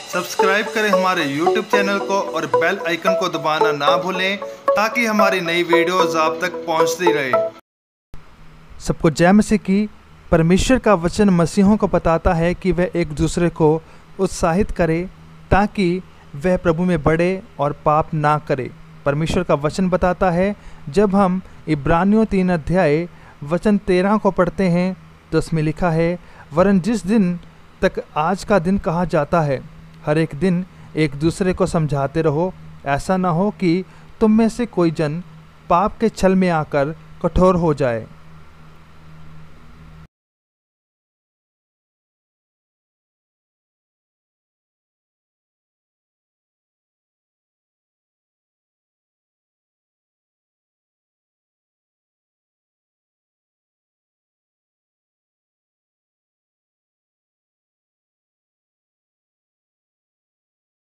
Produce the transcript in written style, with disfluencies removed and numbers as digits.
Subscribe करें हमारे YouTube channel को और बेल आइकन को दबाना ना भूलें ताकि हमारी नई वीडियोस आप तक पहुंचती रहे। सबको जय मसीह की। परमेश्वर का वचन मसीहों को बताता है कि वह एक दूसरे को उत्साहित करे ताकि वह प्रभु में बढ़े और पाप ना करे। परमेश्वर का वचन बताता है, जब हम इब्रानियों 3 अध्याय वचन 13 को पढ़ते हैं तो उसमें लिखा है, वरन जिस दिन तक आज का दिन कहा जाता है, हर एक दिन एक दूसरे को समझाते रहो, ऐसा ना हो कि तुम में से कोई जन पाप के छल में आकर कठोर हो जाए।